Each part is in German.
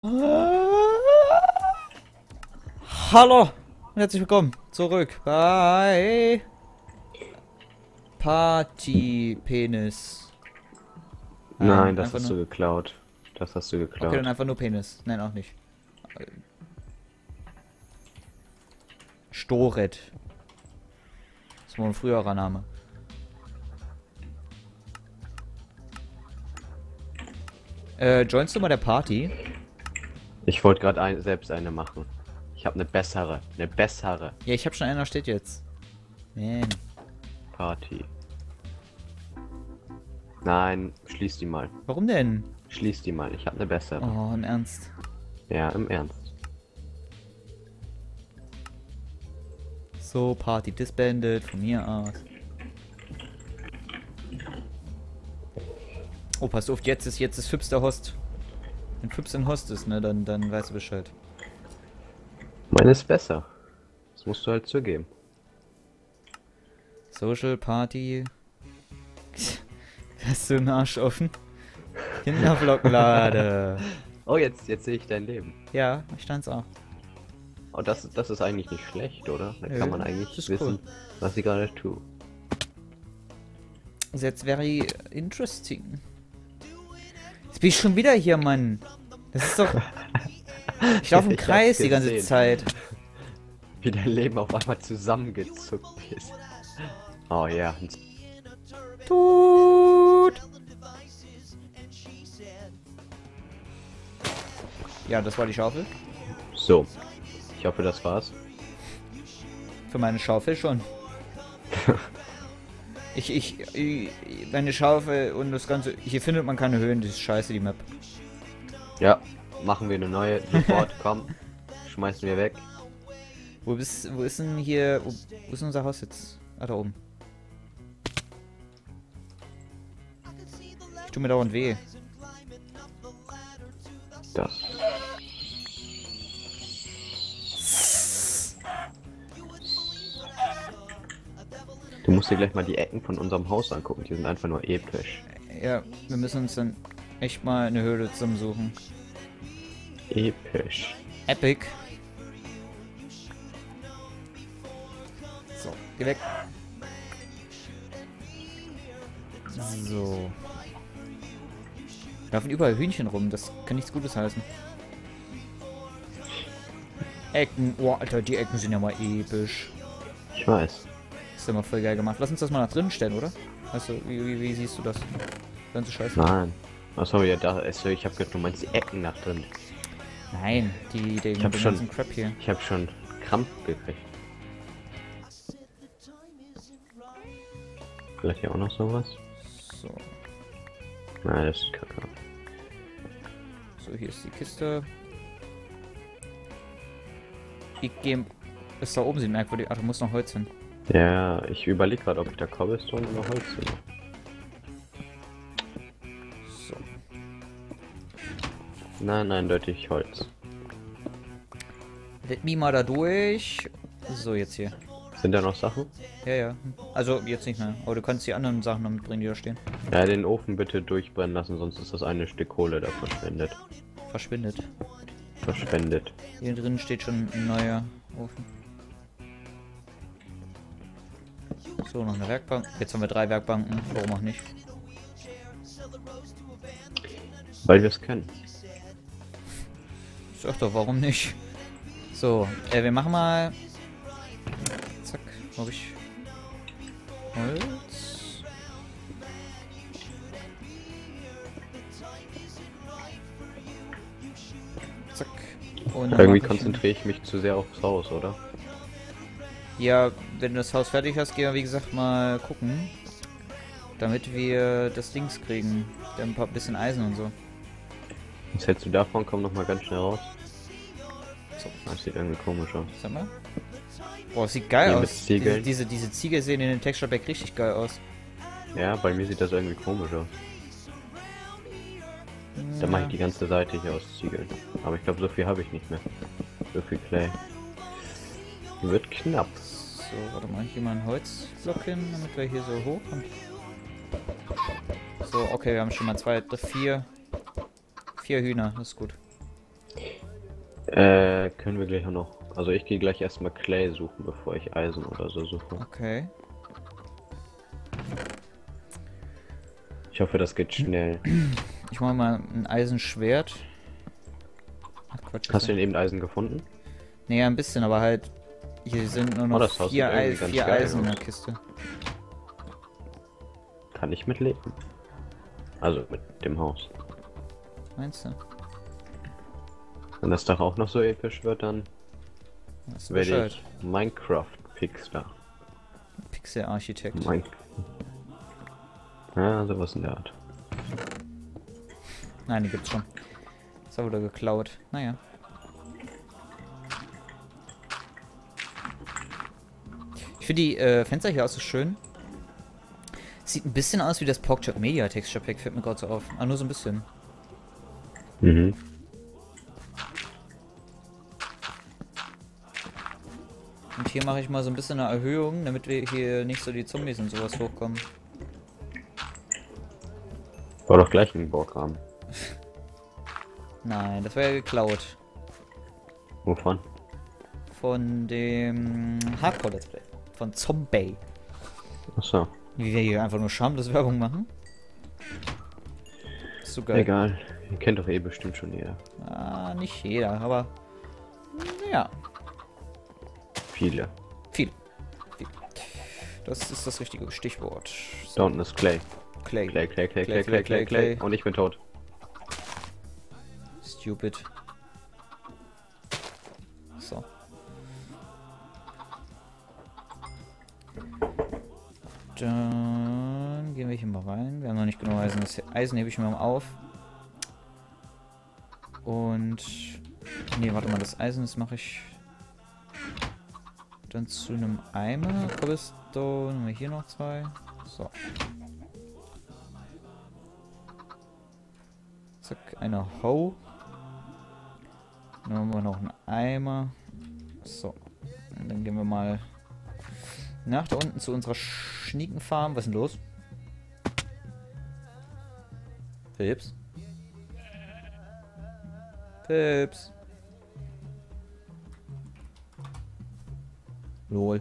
Hallo und herzlich willkommen zurück bei Party Penis. Nein, das einfach hast du nur... geklaut. Das hast du geklaut. Okay, dann einfach nur Penis. Nein, auch nicht. Storet. Das war ein früherer Name. Joinst du mal der Party? Ich wollte gerade selbst eine machen. Ich habe eine bessere. Eine bessere Ja, ich habe schon einer, steht jetzt. Man. Party. Nein, schließ die mal. Warum denn? Schließ die mal. Ich habe eine bessere. Oh, im Ernst. Ja, im Ernst. So, Party disbanded, von mir aus. Oh, pass auf, jetzt ist Fips der Host. Wenn Fips ein Host ist, ne, dann weißt du Bescheid. Meine ist besser. Das musst du halt zugeben. Social Party. Hast du einen Arsch offen? Kinderbloglade. Oh, jetzt sehe ich dein Leben. Ja, ich stand's auch. Oh, das ist eigentlich nicht schlecht, oder? Da Nö, kann man das eigentlich ist wissen, cool. was ich gerade tue. That's very interesting. Jetzt bin ich schon wieder hier, Mann. Das ist doch... Ich laufe im Ich hab's Kreis die ganze gesehen. Zeit. Wie dein Leben auf einmal zusammengezuckt ist. Oh ja. Tut. Ja, das war die Schaufel. So. Ich hoffe, das war's. Für meine Schaufel schon. Meine Schaufel und das Ganze. Hier findet man keine Höhen, das ist scheiße, die Map. Ja, machen wir eine neue. Sofort, komm. Schmeißen wir weg. Wo ist denn hier. Wo ist unser Haus jetzt? Ah, da oben. Ich tu mir dauernd weh. Das. Du musst dir gleich mal die Ecken von unserem Haus angucken. Die sind einfach nur episch. Ja, wir müssen uns dann echt mal eine Höhle zusammensuchen. Episch. Epic. So, geh weg. So. Da laufen überall Hühnchen rum, das kann nichts Gutes heißen. Ecken, oh Alter, die Ecken sind ja mal episch. Ich weiß. Ist ja mal voll geil gemacht. Lass uns das mal nach drinnen stellen, oder? Also, wie siehst du das? Ganze Scheiße. Nein. Achso, ja, da ist so. Ich hab gehört, du meinst die Ecken nach drin. Nein, den hab schon- ganzen Crap hier. Ich hab schon Krampf gekriegt. Vielleicht hier auch noch sowas? So. Nein, das ist kacke. So, hier ist die Kiste. Ich gehe. Das da oben sieht merkwürdig. Ach, da muss noch Holz hin. Ja, ich überlege gerade, ob ich da Cobblestone oder Holz nehme. So. Nein, eindeutig Holz. Let me mal da durch. So, jetzt hier. Sind da noch Sachen? Ja, ja. Also, jetzt nicht mehr. Aber du kannst die anderen Sachen noch mitbringen, die da stehen. Ja, den Ofen bitte durchbrennen lassen, sonst ist das eine Stück Kohle da verschwendet. Verschwindet. Verschwendet. Hier drin steht schon ein neuer Ofen. So, noch eine Werkbank. Jetzt haben wir 3 Werkbanken. Warum auch nicht? Weil wir es können. Sag doch, warum nicht? So, wir machen mal... Zack, wo hab ich... Holz... Zack. Und dann Irgendwie mach ich- konzentriere ich mich zu sehr aufs Haus, oder? Ja, wenn du das Haus fertig hast, gehen wir wie gesagt mal gucken. Damit wir das Dings kriegen. Ein paar bisschen Eisen und so. Was hältst du davon? Komm noch mal ganz schnell raus. So, Das sieht irgendwie komisch aus. sag mal. Boah, sieht geil Hier mit aus. Ziegeln. Diese Ziegel sehen in den Texture Pack richtig geil aus. Ja, bei mir sieht das irgendwie komisch aus. Da mache ich die ganze Seite hier aus Ziegeln. Aber ich glaube, so viel habe ich nicht mehr. So viel Clay. Wird knapp. So, warte mal, hier mal ein Holzblock hin, damit wir hier so hochkommen. So, okay, wir haben schon mal 4 Hühner, das ist gut. Können wir gleich auch noch. Also ich gehe gleich erstmal Clay suchen, bevor ich Eisen oder so suche. Okay. Ich hoffe, das geht schnell. Ich mache mal ein Eisenschwert. Ach Quatsch. Hast du denn eben Eisen gefunden? Nee, ein bisschen, aber halt. Hier sind nur noch das Haus sieht irgendwie ganz vier geil Eisen in aus. der Kiste. Kann ich mitleben? Also mit dem Haus. Meinst du? Wenn das Dach auch noch so episch wird, dann Weißt du werde Bescheid? ich Minecraft-Pixel. Pixel-Architekt. Ja, sowas in der Art. Nein, die gibt's schon. Ist aber wieder geklaut. Naja. Ich finde die Fenster hier auch so schön. Sieht ein bisschen aus wie das PogChamp Media Texture Pack, fällt mir gerade so auf. Ah, nur so ein bisschen. Mhm. Und hier mache ich mal so ein bisschen eine Erhöhung, damit wir hier nicht so die Zombies und sowas hochkommen. War doch gleich ein Borgrahmen. Nein, das war ja geklaut. Wovon? Von dem Hardcore Let's Play. Von Zombie. Achso. Wie wir hier einfach nur schamlos Werbung machen. Ist so geil. Egal. Ihr kennt doch eh bestimmt schon jeder. Ah, nicht jeder, aber ja, Viele. viel. Viel. Das ist das richtige Stichwort. Da unten ist Clay. Clay. Clay. Und ich bin tot. Stupid. So. Dann gehen wir hier mal rein. Wir haben noch nicht genug Eisen. Das Eisen hebe ich mir mal auf. Und... Nee, warte mal. Das Eisen, das mache ich... Dann zu einem Eimer. Cobblestone. Haben wir hier noch zwei. So. Zack, eine Hoe. Dann haben wir noch einen Eimer. So. Und dann gehen wir mal nach da unten zu unserer Schniekenfarm. Was ist denn los? Pips? Pips? Lol.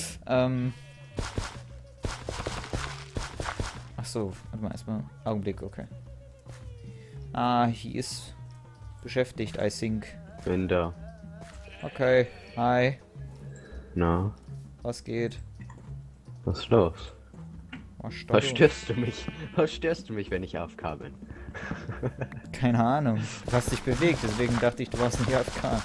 Ach so, warte mal erstmal. Augenblick, okay. Ah, he ist beschäftigt, I think. Bin da. Okay, hi. Na, Was geht? was ist los? Was Was störst du mich? Was störst du mich, wenn ich AFK bin? Keine Ahnung. Du hast dich bewegt, deswegen dachte ich, du warst nicht AFK.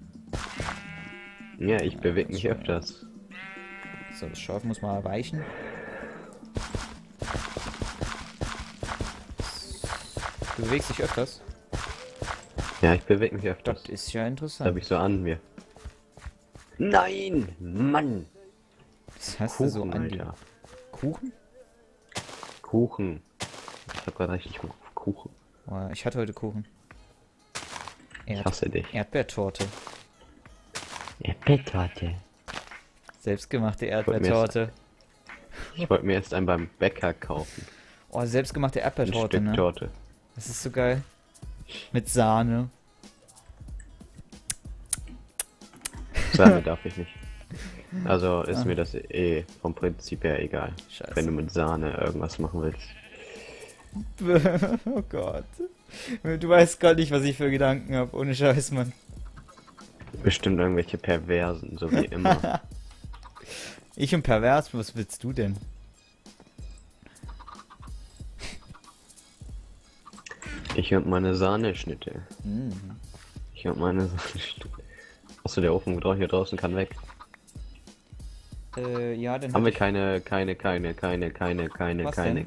Ja, ich bewege mich schon, öfters. So, das Schaf muss mal weichen. Du bewegst dich öfters? Ja, ich bewege mich öfters. Das ist ja Das interessant. habe ich so an mir. Nein! Mann! Das hast du so Kuchen, an dir. Alter. Kuchen? Kuchen. Ich hab gerade richtig Bock auf Kuchen. Oh, ich hatte heute Kuchen. Ich hasse dich. Erdbeertorte. Erdbeertorte. Selbstgemachte wollte mir Erdbeertorte. Ich wollte mir jetzt einen beim Bäcker kaufen. Oh, selbstgemachte Ein Erdbeertorte, Stück ne? Torte. Das ist so geil. Mit Sahne. Sahne darf ich nicht. Also ist mir das eh vom Prinzip her egal. Scheiße. Wenn du mit Sahne irgendwas machen willst. Oh Gott. Du weißt gar nicht, was ich für Gedanken habe. Ohne Scheiß, Mann. Bestimmt irgendwelche Perversen, so wie immer. Ich und pervers, was willst du denn? Ich und meine Sahneschnitte. Hm. Ich und meine Sahneschnitte. Achso, der Ofen hier draußen kann weg. Ja, dann Haben wir hätte keine. Was denn?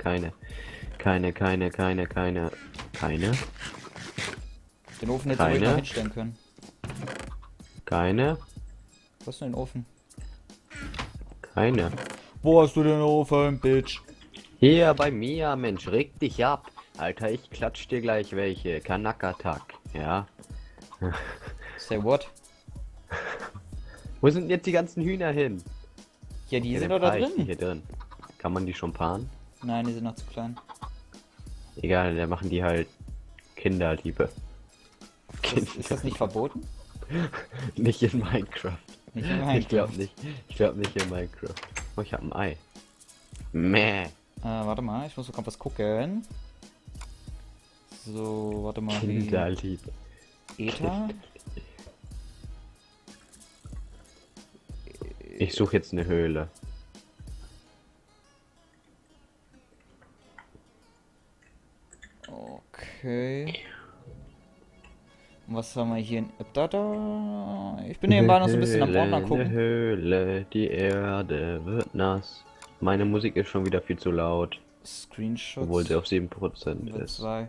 Keine. ich den Ofen jetzt ruhig keine. mal hinstellen können. Keine. Was ist denn den Ofen? Keine. Wo hast du den Ofen, Bitch? Hier bei mir, Mensch, reg dich ab. Alter, ich klatsch dir gleich welche. Kanakatak, ja. Say what? Wo sind jetzt die ganzen Hühner hin? Ja, die Ja, sind der doch da Preis, die drin. hier drin. Kann man die schon paaren? Nein, die sind noch zu klein. Egal, da machen die halt Kinderliebe. Ist das nicht verboten? Nicht in Minecraft. Nicht in Ich glaube Minecraft. nicht. Ich glaube nicht in Minecraft. Oh, ich habe ein Ei. Mäh. Warte mal, ich muss noch was gucken. So, warte mal. Kinderlieb. Ether? Ich suche jetzt eine Höhle. Okay. Und was haben wir hier in da? Ich bin nebenbei noch so ein bisschen am Ordner Eine gucken. Höhle, die Erde wird nass. Meine Musik ist schon wieder viel zu laut, Screenshots. obwohl sie auf 7% Über ist. 2.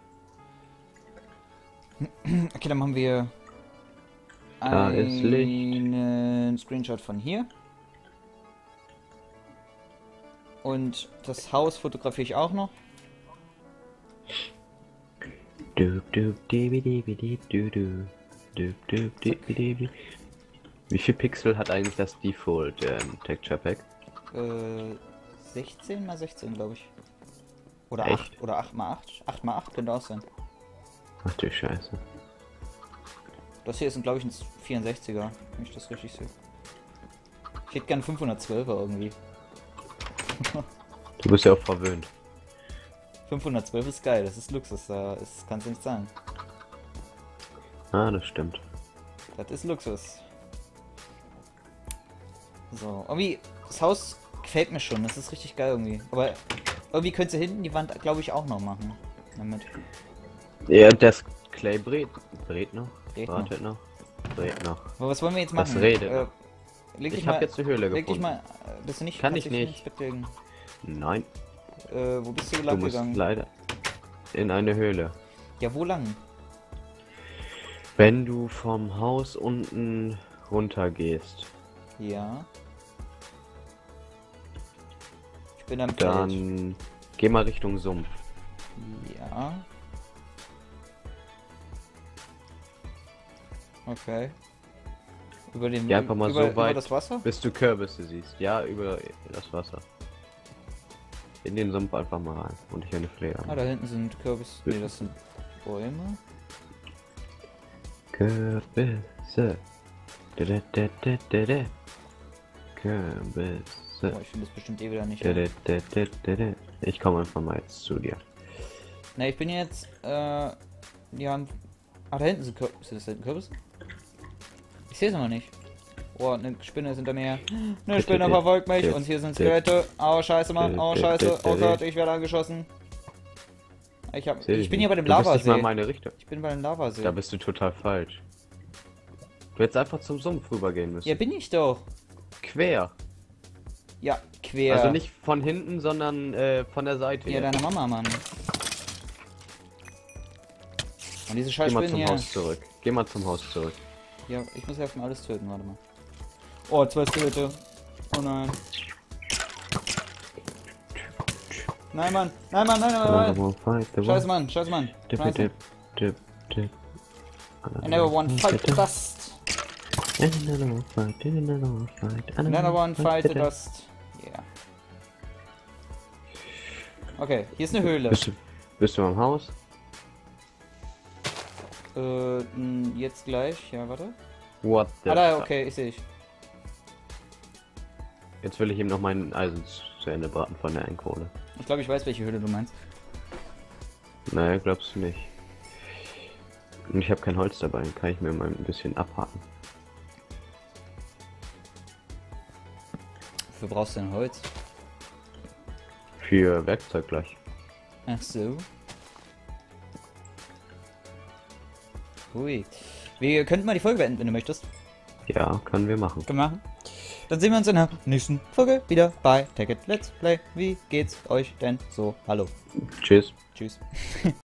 Okay, dann haben wir Da ist Licht. einen Screenshot von hier. Und das Haus fotografiere ich auch noch. Wie viel Pixel hat eigentlich das Default Texture Pack? 16 mal 16, glaube ich. Oder Echt? 8 oder 8 mal 8. 8 mal 8 könnte auch sein. Ach du Scheiße. Das hier ist, glaube ich, ein 64er, wenn ich das richtig sehe. Ich hätte gern 512er irgendwie. Du bist ja auch verwöhnt. 512 ist geil, das ist Luxus, das kannst du nicht sagen. Ah, das stimmt. Das ist Luxus. So, irgendwie, das Haus gefällt mir schon, das ist richtig geil irgendwie. Aber irgendwie könntest du hinten die Wand, glaube ich, auch noch machen. Damit. Ja, das Clay brät noch. Brät Wartet noch. Brät noch. Aber was wollen wir jetzt Das machen? redet. Leg dich Ich mal, habe jetzt eine Höhle leg dich gefunden. mal, bist du nicht? Kann kannst ich dich nicht. ins Bett legen. Nein, Wo bist du du lang musst gegangen? leider in eine Höhle. Ja, wo lang? Wenn du vom Haus unten runter gehst, Ja. Ich bin am Feld. dann geh mal Richtung Sumpf. Ja. Okay. Über den Geh einfach mal über, so weit, über das Wasser? bis du Kürbisse siehst. Ja, über das Wasser. In den Sumpf einfach mal rein. Und ich eine Fledermaus. Ah, da hinten sind Kürbis. Nee, das sind Bäume. Kürbisse. Da. Kürbisse. Oh, ich finde das bestimmt eh wieder nicht. Da. Ich komme einfach mal jetzt zu dir. Ne, ich bin jetzt, die haben... Ah, da hinten sind Kürbis. Ist das da hinten Kürbis? Ich sehe es noch nicht. Oh, eine Spinne ist hinter mir. Eine Spinne verfolgt mich und hier sind Skelette. Oh, scheiße, Mann. Oh, scheiße. Oh Gott, ich werde angeschossen. Ich bin hier bei dem Du bist nicht mal in Lavasee. meine Richtung. Ich bin bei dem Lavasee. Da bist du total falsch. Du hättest einfach zum Sumpf rübergehen müssen. Ja, bin ich doch. Quer. Ja, quer. Also nicht von hinten, sondern von der Seite. Ja, deine Mama, Mann. Und diese scheiß Geh mal Spinnen zum hier. Haus zurück. Geh mal zum Haus zurück. Ja, ich muss erstmal alles töten, warte mal. Oh, 2 Skelette. Oh nein. Nein, Mann. Nein, Mann, nein. Scheiße, Mann. Scheiße, Mann. Scheiße. I never want to fight the dust. Never want to fight the dust. Yeah. Okay, hier ist eine Höhle. Bist du am Haus? Jetzt gleich. Ja, warte. What the Ah, da, fuck? okay, ich sehe dich. Jetzt will ich ihm noch meinen Eisen zu Ende braten von der Einkohle. Ich glaube, ich weiß, welche Höhle du meinst. Naja, glaubst du nicht. Und ich habe kein Holz dabei, dann kann ich mir mal ein bisschen abhaken. Wofür brauchst du denn Holz? Für Werkzeug gleich. Ach so. Hui. Wir könnten mal die Folge beenden, wenn du möchtest. Ja, können wir machen. Können wir machen. Dann sehen wir uns in der nächsten Folge wieder bei Take It Let's Play. Wie geht's euch denn so? Hallo. Tschüss. Tschüss.